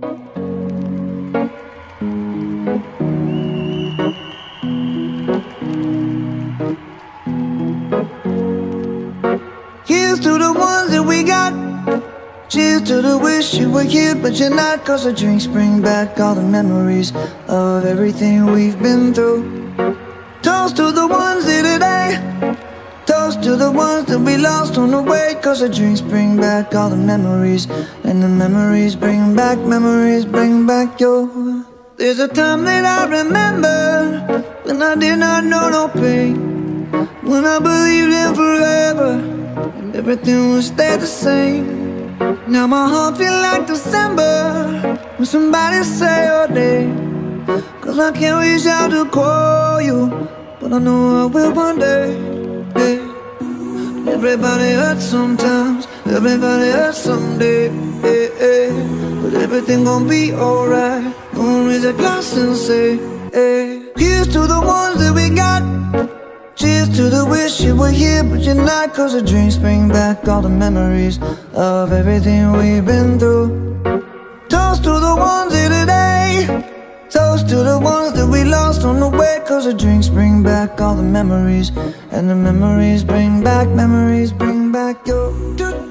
Here's to the ones that we got. Cheers to the wish you were here but you're not. Cause the drinks bring back all the memories of everything we've been through. Toast to the ones here today. Toast to the ones that we lost on the way. Cause the drinks bring back all the memories. And the memories bring back your. There's a time that I remember when I did not know no pain, when I believed in forever and everything would stay the same. Now my heart feel like December when somebody say your name. Cause I can't reach out to call you, but I know I will one day. Hey. Everybody hurts sometimes, everybody hurts someday. Hey, hey. But everything gon' be alright. Gonna raise a glass and say, hey. Here's to the ones that we got. Cheers to the wish you were here but you're not. Cause the drinks bring back all the memories of everything we've been through. Toast to the ones here today. Toast to the ones that we lost on the way. Cause the drinks bring back all the memories. And the memories bring back your.